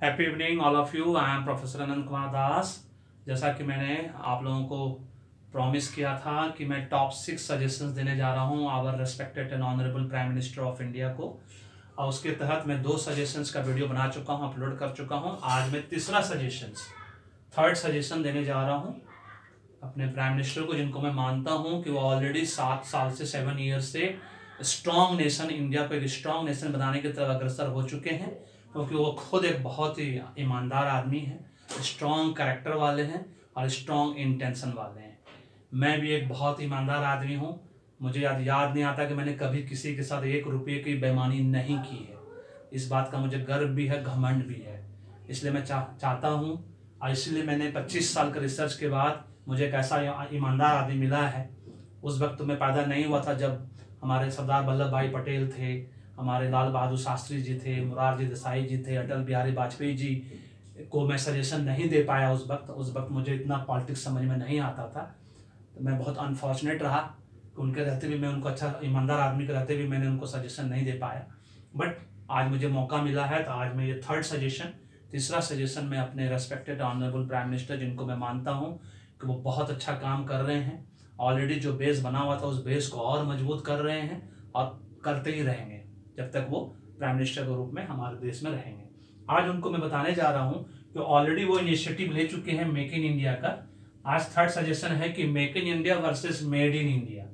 Happy evening all of you. I am professor Anant Kumar Das. जैसा कि मैंने आप लोगों को प्रॉमिस किया था कि मैं टॉप 6 सजेशंस देने जा रहा हूं our respected and honourable prime minister of India को, और उसके तहत मैं 2 सजेशंस का वीडियो बना चुका हूं, अपलोड कर चुका हूं। आज मैं थर्ड सजेशन देने जा रहा हूं अपने प्राइम मिनिस्टर को, जिनको मैं मानता हूं कि वो ऑलरेडी 7 साल से 7 ईयर से स्ट्रॉन्ग नेशन, इंडिया को एक स्ट्रॉन्ग नेशन बनाने की तरफ अग्रसर हो चुके हैं, क्योंकि वो खुद एक बहुत ही ईमानदार आदमी है, स्ट्रॉन्ग कैरेक्टर वाले हैं और स्ट्रॉन्ग इंटेंशन वाले हैं। मैं भी एक बहुत ईमानदार आदमी हूँ। मुझे याद नहीं आता कि मैंने कभी किसी के साथ 1 रुपये की बेईमानी नहीं की है। इस बात का मुझे गर्व भी है, घमंड भी है। इसलिए मैं चाहता हूँ, और इसलिए मैंने 25 साल के रिसर्च के बाद मुझे एक ऐसा ईमानदार आदमी मिला है। उस वक्त मैं पैदा नहीं हुआ था जब हमारे सरदार वल्लभ भाई पटेल थे, हमारे लाल बहादुर शास्त्री जी थे, मोरारजी देसाई जी थे, अटल बिहारी वाजपेयी जी को मैं सजेशन नहीं दे पाया उस वक्त मुझे इतना पॉलिटिक्स समझ में नहीं आता था। तो मैं बहुत अनफॉर्चुनेट रहा कि उनके रहते भी मैं उनको, अच्छा ईमानदार आदमी के रहते भी मैंने उनको सजेशन नहीं दे पाया। बट आज मुझे मौका मिला है, तो आज मैं ये तीसरा सजेशन मैं अपने रेस्पेक्टेड ऑनरेबल प्राइम मिनिस्टर, जिनको मैं मानता हूँ कि वो बहुत अच्छा काम कर रहे हैं, ऑलरेडी जो बेस बना हुआ था उस बेस को और मजबूत कर रहे हैं और करते ही रहेंगे जब तक वो प्राइम मिनिस्टर के रूप में हमारे देश में रहेंगे। आज उनको मैं बताने जा रहा हूं कि ऑलरेडी वो इनिशिएटिव ले चुके हैं मेक इन इंडिया का। आज थर्ड सजेशन है कि make in India versus made in India.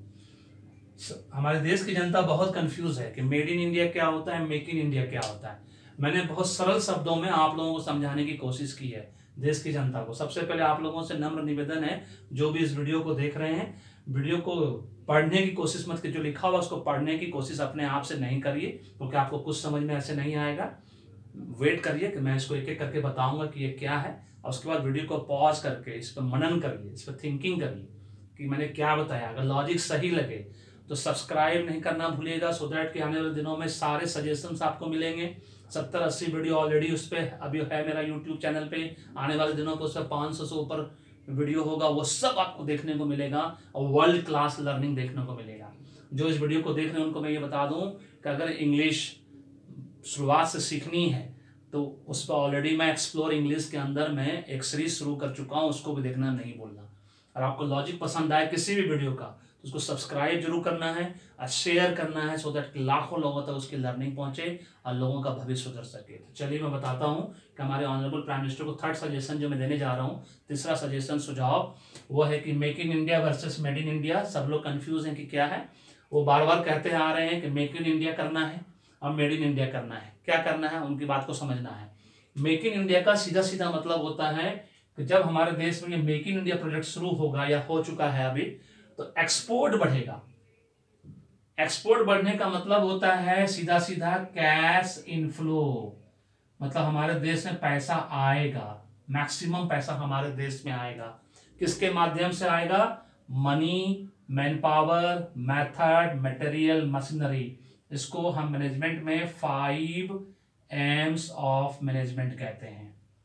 हमारे देश की जनता बहुत कंफ्यूज है कि मेड इन इंडिया क्या होता है, मेक इन इंडिया क्या होता है। मैंने बहुत सरल शब्दों में आप लोगों को समझाने की कोशिश की है देश की जनता को। सबसे पहले आप लोगों से नम्र निवेदन है, जो भी इस वीडियो को देख रहे हैं, वीडियो को पढ़ने की कोशिश मत कीजिए। जो लिखा हुआ उसको पढ़ने की कोशिश अपने आप से नहीं करिए, क्योंकि आपको कुछ समझ में ऐसे नहीं आएगा। वेट करिए कि मैं इसको एक एक करके बताऊंगा कि ये क्या है, और उसके बाद वीडियो को पॉज करके इस पर मनन करिए, इस पर थिंकिंग करिए कि मैंने क्या बताया। अगर लॉजिक सही लगे तो सब्सक्राइब नहीं करना भूलिएगा, सो दैट कि आने वाले दिनों में सारे सजेशंस आपको मिलेंगे। 70-80 वीडियो ऑलरेडी उस पर अभी है मेरा यूट्यूब चैनल पे। आने वाले दिनों को उस पर 500 से ऊपर वीडियो होगा, वो सब आपको देखने को मिलेगा और वर्ल्ड क्लास लर्निंग देखने को मिलेगा। जो इस वीडियो को देख रहे हैं उनको मैं ये बता दूं कि अगर इंग्लिश शुरुआत से सीखनी है तो उस पर ऑलरेडी मैं एक्सप्लोर इंग्लिश के अंदर मैं एक सीरीज शुरू कर चुका हूं, उसको भी देखना नहीं भूलना। और आपको लॉजिक पसंद आए किसी भी वीडियो का तो उसको सब्सक्राइब जरूर करना है और शेयर करना है, सो दैट लाखों लोगों तक उसकी लर्निंग पहुंचे और लोगों का भविष्य सुधर सके। तो चलिए मैं बताता हूं कि हमारे ऑनरेबल प्राइम मिनिस्टर को थर्ड सजेशन जो मैं देने जा रहा हूं, तीसरा सजेशन सुझाव वो है कि make in India versus made in India. सब लोग कंफ्यूज हैं कि क्या है। वो बार बार कहते आ रहे हैं कि मेक इन इंडिया करना है और मेड इन इंडिया करना है। क्या करना है, उनकी बात को समझना है। मेक इन इंडिया का सीधा सीधा मतलब होता है कि जब हमारे देश में ये मेक इन इंडिया प्रोजेक्ट शुरू होगा या हो चुका है अभी, तो एक्सपोर्ट बढ़ेगा। एक्सपोर्ट बढ़ने का मतलब होता है सीधा सीधा कैश इनफ्लो, मतलब हमारे देश में पैसा आएगा, मैक्सिमम पैसा हमारे देश में आएगा। किसके माध्यम से आएगा? Money, manpower, method, material, machinery. इसको हम मैनेजमेंट में 5 एम्स ऑफ मैनेजमेंट कहते हैं।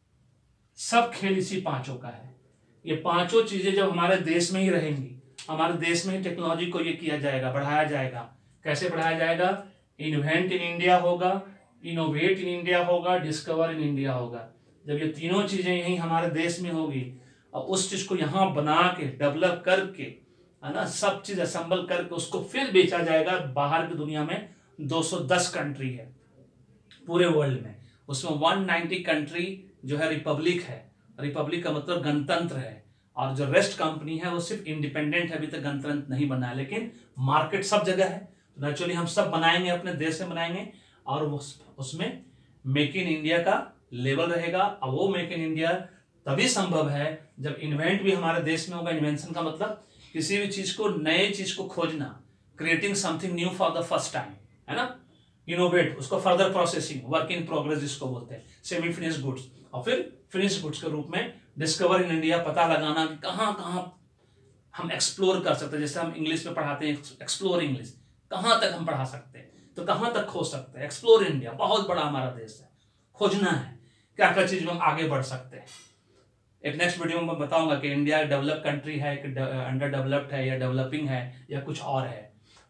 सब खेल इसी 5 का है। ये 5 चीजें जब हमारे देश में ही रहेंगी, हमारे देश में ही टेक्नोलॉजी को ये किया जाएगा, बढ़ाया जाएगा। कैसे बढ़ाया जाएगा? इन्वेंट इन इंडिया होगा, इनोवेट इन इंडिया होगा, डिस्कवर इन इंडिया होगा। जब ये तीनों चीजें यही हमारे देश में होगी और उस चीज को यहाँ बना के डेवलप करके, है ना, सब चीज असेंबल करके उसको फिर बेचा जाएगा बाहर की दुनिया में। 210 कंट्री है पूरे वर्ल्ड में, उसमें 190 कंट्री जो है रिपब्लिक है। रिपब्लिक का मतलब गणतंत्र है, और जो रेस्ट कंपनी है वो सिर्फ इंडिपेंडेंट है, अभी तक गणतंत्र नहीं बना है। लेकिन मार्केट सब जगह है, तो नेचुरली हम सब बनाएंगे, अपने देश में बनाएंगे, और उसमें मेक इन इंडिया का लेवल रहेगा। और वो मेक इन इंडिया तभी संभव है जब इन्वेंट भी हमारे देश में होगा। इन्वेंशन का मतलब किसी भी चीज को, नए चीज को खोजना, creating something new for the first time, है ना। इनोवेट, उसको further processing, work in progress जिसको बोलते हैं, सेमी फिनिश गुड्स, और फिर फिनिश गुड्स के रूप में डिस्कवर इन इंडिया, पता लगाना कि कहाँ कहाँ हम एक्सप्लोर कर सकते हैं। जैसे हम इंग्लिश में पढ़ाते हैं एक्सप्लोर इंग्लिश, कहाँ तक हम पढ़ा सकते हैं, तो कहाँ तक खोज सकते हैं। एक्सप्लोर इंडिया, बहुत बड़ा हमारा देश है, खोजना है क्या क्या चीज में हम आगे बढ़ सकते हैं। एक नेक्स्ट वीडियो में मैं बताऊंगा कि इंडिया डेवलप कंट्री है कि अंडर डेवलप्ड है या डेवलपिंग है या कुछ और है।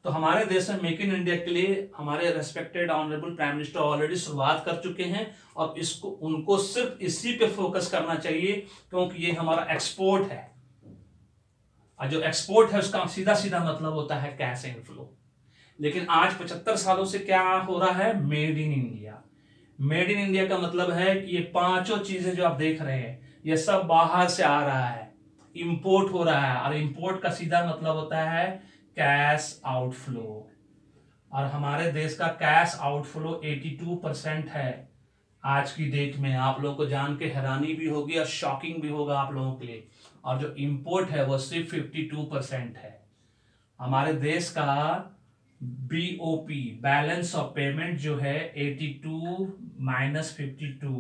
तो हमारे देश में मेक इन इंडिया के लिए हमारे respected honourable prime minister already शुरुआत कर चुके हैं, और इसको उनको सिर्फ इसी पे फोकस करना चाहिए, क्योंकि ये हमारा एक्सपोर्ट है, और जो एक्सपोर्ट है उसका सीधा सीधा मतलब होता है कैश इनफ्लो। लेकिन आज 75 सालों से क्या हो रहा है, made in India. Made in India का मतलब है कि ये पांचों चीजें जो आप देख रहे हैं ये सब बाहर से आ रहा है, इंपोर्ट हो रहा है, और इंपोर्ट का सीधा मतलब होता है कैश आउटफ्लो। और हमारे देश का कैश आउटफ्लो 82% है आज की डेट में। आप लोगों को जान के हैरानी भी होगी और शॉकिंग भी होगा आप लोगों के लिए। और जो इंपोर्ट है वो सिर्फ 52% है। हमारे देश का बीओपी बैलेंस ऑफ पेमेंट जो है 82 माइनस 52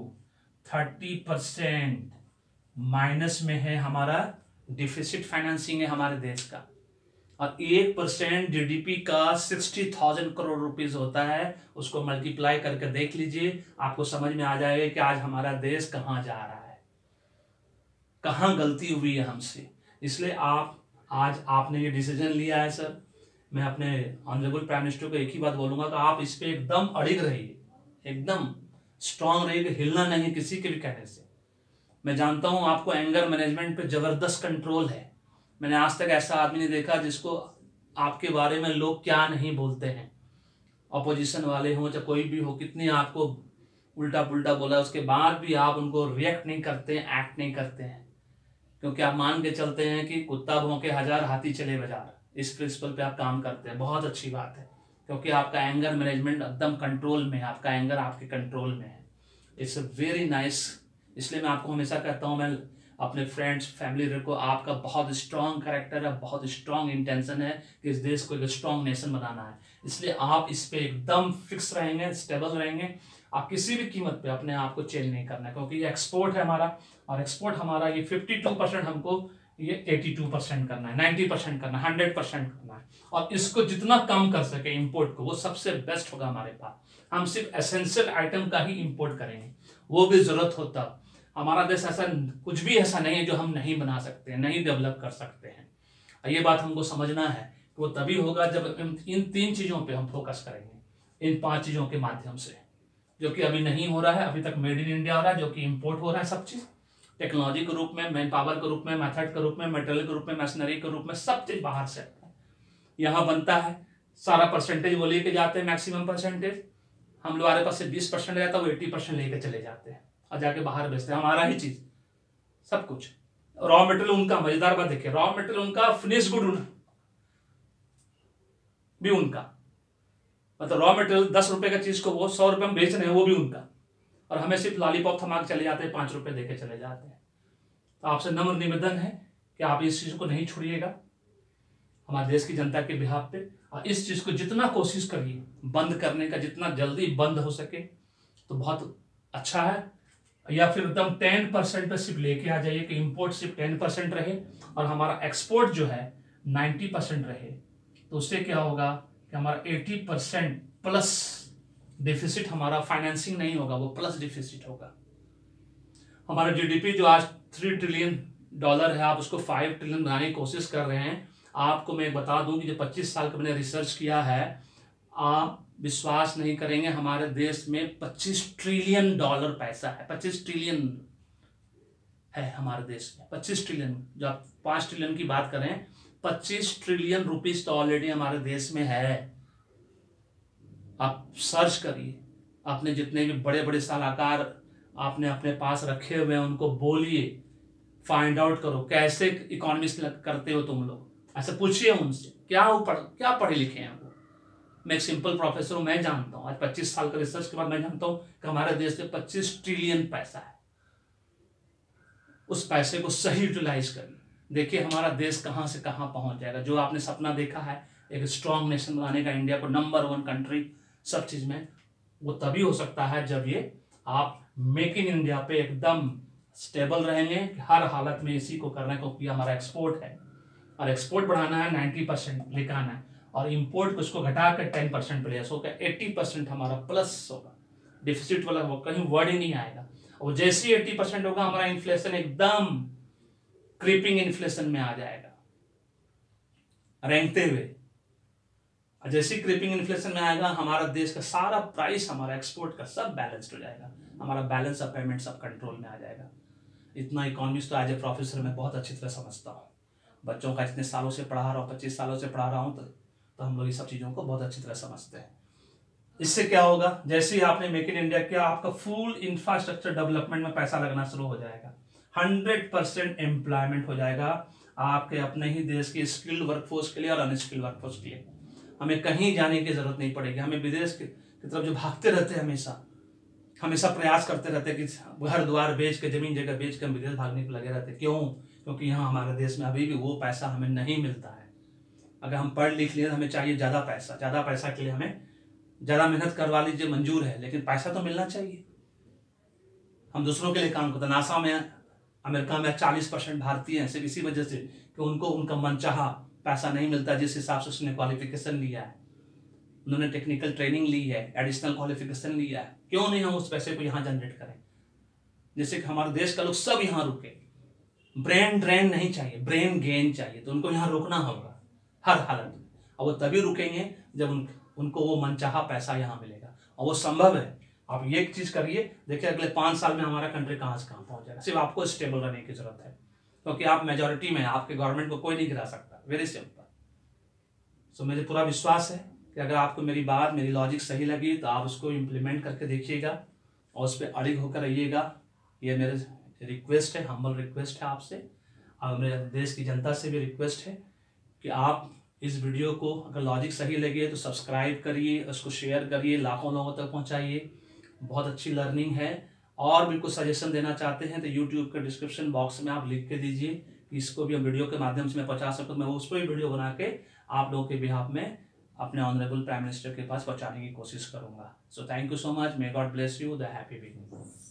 30% माइनस में है। हमारा डिफिसिट फाइनेंसिंग है हमारे देश का, और 1% जीडीपी का 60,000 करोड़ रुपीस होता है। उसको मल्टीप्लाई करके देख लीजिए, आपको समझ में आ जाएगा कि आज हमारा देश कहां जा रहा है, कहां गलती हुई है हमसे। इसलिए आज आपने ये डिसीजन लिया है सर, मैं अपने ऑनरेबल प्राइम मिनिस्टर को एक ही बात बोलूंगा कि आप इस पे एकदम अड़िग रहिए, एकदम स्ट्रांग रहिए, हिलना नहीं किसी के भी कहने से। मैं जानता हूं आपको एंगर मैनेजमेंट पे जबरदस्त कंट्रोल है। मैंने आज तक ऐसा आदमी नहीं देखा जिसको आपके बारे में लोग क्या नहीं बोलते हैं, अपोजिशन वाले हो चाहे कोई भी हो, कितनी आपको उल्टा पुल्टा बोला, उसके बाद भी आप उनको रिएक्ट नहीं करते हैं, एक्ट नहीं करते हैं, क्योंकि आप मान के चलते हैं कि कुत्ता भौंके हजार हाथी चले बाजार। इस प्रिंसिपल पे आप काम करते हैं, बहुत अच्छी बात है, क्योंकि आपका एंगर मैनेजमेंट एकदम कंट्रोल में है, आपका एंगर आपके कंट्रोल में है। It's very nice. इसलिए मैं आपको हमेशा कहता हूँ, मैं अपने फ्रेंड्स फैमिली को, आपका बहुत स्ट्रांग कैरेक्टर है, बहुत स्ट्रांग इंटेंशन है कि इस देश को एक स्ट्रांग नेशन बनाना है। इसलिए आप इस पे एकदम फिक्स रहेंगे, स्टेबल रहेंगे। आप किसी भी कीमत पे अपने आप को चेंज नहीं करना है, क्योंकि ये एक्सपोर्ट है हमारा, और एक्सपोर्ट हमारा ये 52% हमको ये 82% करना है, 90% करना है, 100% करना है। और इसको जितना कम कर सके इंपोर्ट को, वो सबसे बेस्ट होगा हमारे पास। हम सिर्फ एसेंशियल आइटम का ही इंपोर्ट करेंगे, वो भी जरूरत होता। हमारा देश ऐसा कुछ भी ऐसा नहीं है जो हम नहीं बना सकते हैं, नहीं डेवलप कर सकते हैं। ये बात हमको समझना है कि वो तभी होगा जब इन 3 चीजों पे हम फोकस करेंगे, इन 5 चीजों के माध्यम से, जो कि अभी नहीं हो रहा है। अभी तक मेड इन इंडिया हो रहा है, जो कि इंपोर्ट हो रहा है सब चीज, टेक्नोलॉजी के रूप में, मैन पावर के रूप में, मेथड के रूप में, मटेरियल के रूप में, मशीनरी के रूप में, सब चीज बाहर से यहाँ बनता है। सारा परसेंटेज वो लेके जाते हैं, मैक्सिमम परसेंटेज हम लोग, हमारे पास से 20% रहता है, वो 80% लेके चले जाते हैं और जाके बाहर बेचते हैं, हमारा ही चीज सब कुछ। रॉ मटेरियल उनका, मजेदार बात देखिए, रॉ मटेरियल उनका, फिनिश गुड भी उनका, मतलब रॉ मटेरियल 10 रुपए का चीज को वो 100 रुपए में बेच रहे हैं, वो भी उनका, और हमें सिर्फ लॉलीपॉप थमा के चले जाते हैं, 5 रुपए देके चले जाते हैं। तो आपसे नम्र निवेदन है कि आप इस चीज को नहीं छोड़िएगा हमारे देश की जनता के बिहाफ पे, और इस चीज को जितना कोशिश करिए बंद करने का, जितना जल्दी बंद हो सके तो बहुत अच्छा है। या फिर एकदम 10% पे सिर्फ लेके आ जाइए कि इंपोर्ट सिर्फ 10% रहे और हमारा एक्सपोर्ट जो है 90% रहे। तो उससे क्या होगा कि हमारा 80% प्लस डिफिसिट, हमारा फाइनेंसिंग नहीं होगा, वो प्लस डिफिसिट होगा। हमारा जीडीपी जो आज $3 ट्रिलियन है, आप उसको 5 ट्रिलियन बनाने की कोशिश कर रहे हैं। आपको मैं बता दूं कि जो 25 साल का मैंने रिसर्च किया है, आप विश्वास नहीं करेंगे, हमारे देश में $25 ट्रिलियन पैसा है, 25 ट्रिलियन है हमारे देश में, 25 ट्रिलियन। जो आप 5 ट्रिलियन की बात करें, 25 ट्रिलियन रुपीस तो ऑलरेडी हमारे देश में है। आप सर्च करिए, आपने जितने भी बड़े बड़े सलाहकार आपने अपने पास रखे हुए हैं उनको बोलिए, फाइंड आउट करो कैसे इकोनॉमिक्स करते हो तुम लोग, ऐसे पूछिए उनसे क्या पढ़े लिखे हैं वो। मैं एक सिंपल प्रोफेसर हूं, मैं जानता हूं, आज 25 साल का रिसर्च के बाद मैं जानता हूं कि हमारे देश में 25 ट्रिलियन पैसा है। उस पैसे को सही यूटिलाइज करिए, देखिए हमारा देश कहां से कहां पहुंच जाएगा। जो आपने सपना देखा है एक स्ट्रांग नेशन बनाने का, इंडिया को नंबर 1 कंट्री सब चीज में, वो तभी हो सकता है जब ये आप मेक इन इंडिया पे एकदम स्टेबल रहेंगे, हर हालत में इसी को करना है, क्योंकि हमारा एक्सपोर्ट है और एक्सपोर्ट बढ़ाना है, 90% लेकर आना है, और इंपोर्ट को उसको घटाकर 10% पे ले होगा, 80% हमारा प्लस होगा। डिफिसिट वाला वो कहीं वर्ड ही नहीं आएगा। और जैसे ही 80% होगा, हमारा इन्फ्लेशन एकदम क्रीपिंग इन्फ्लेशन में आ जाएगा, रेंगते हुए। जैसे क्रीपिंग इन्फ्लेशन में आएगा, हमारा देश का सारा प्राइस, हमारा एक्सपोर्ट का सब बैलेंस्ड हो जाएगा, हमारा बैलेंस ऑफ पेमेंट सब कंट्रोल में आ जाएगा। इतना इकोनॉमिक्स तो एज ए प्रोफेसर मैं बहुत अच्छी तरह समझता हूँ। बच्चों का इतने सालों से पढ़ा रहा हूँ, 25 सालों से पढ़ा रहा हूँ, तो हम लोग ये सब चीज़ों को बहुत अच्छी तरह समझते हैं। इससे क्या होगा, जैसे ही आपने मेक इन इंडिया किया, आपका फुल इंफ्रास्ट्रक्चर डेवलपमेंट में पैसा लगना शुरू हो जाएगा, 100% एम्प्लॉयमेंट हो जाएगा आपके अपने ही देश की स्किल्ड वर्कफोर्स के लिए और अनस्किल्ड वर्कफोर्स के लिए। हमें कहीं जाने की जरूरत नहीं पड़ेगी। हमें विदेश की तरफ जो भागते रहते हैं, हमेशा प्रयास करते रहते हैं कि घर द्वार बेच के, जमीन जगह बेच के हम विदेश भागने को लगे रहते हैं। क्यों? क्योंकि यहाँ हमारे देश में अभी भी वो पैसा हमें नहीं मिलता है। अगर हम पढ़ लिख लिए तो हमें चाहिए ज़्यादा पैसा के लिए हमें ज़्यादा मेहनत करवा लीजिए, मंजूर है, लेकिन पैसा तो मिलना चाहिए। हम दूसरों के लिए काम करते हैं। नासा में, अमेरिका में 40% भारतीय हैं, सिर्फ इसी वजह से कि उनको उनका मनचाहा पैसा नहीं मिलता जिस हिसाब से उसने क्वालिफिकेशन लिया है, उन्होंने टेक्निकल ट्रेनिंग ली है, एडिशनल क्वालिफिकेशन लिया है। क्यों नहीं हम उस पैसे को यहाँ जनरेट करें, जिससे कि हमारे देश का लोग सब यहाँ रुके। ब्रेन ड्रेन नहीं चाहिए, ब्रेन गेन चाहिए, तो उनको यहाँ रुकना होगा हर हालत में। और वो तभी रुकेंगे जब उनको वो मनचाहा पैसा यहाँ मिलेगा, और वो संभव है। आप ये एक चीज करिए, देखिए अगले 5 साल में हमारा कंट्री कहाँ से कहाँ पहुंच जाएगा। सिर्फ आपको स्टेबल रहने की जरूरत है, क्योंकि आप मेजोरिटी में, आपके गवर्नमेंट को कोई नहीं गिरा सकता। Very simple. सो मुझे पूरा विश्वास है कि अगर आपको मेरी बात, मेरी लॉजिक सही लगी तो आप उसको इम्प्लीमेंट करके देखिएगा और उस पर अड़िग होकर रहिएगा। ये मेरे रिक्वेस्ट है, हम्बल रिक्वेस्ट है आपसे, और मेरे देश की जनता से भी रिक्वेस्ट है कि आप इस वीडियो को, अगर लॉजिक सही लगी है तो सब्सक्राइब करिए, उसको शेयर करिए, लाखों लोगों तक पहुंचाइए। बहुत अच्छी लर्निंग है। और भी कुछ सजेशन देना चाहते हैं तो यूट्यूब के डिस्क्रिप्शन बॉक्स में आप लिख के दीजिए कि इसको भी हम वीडियो के माध्यम से मैं पहुंचा सकूँ। मैं उस पर भी वीडियो बना के आप लोगों के बिहाफ में अपने ऑनरेबल प्राइम मिनिस्टर के पास पहुंचाने की कोशिश करूंगा। So thank you so much. May God bless you. The happy beginning.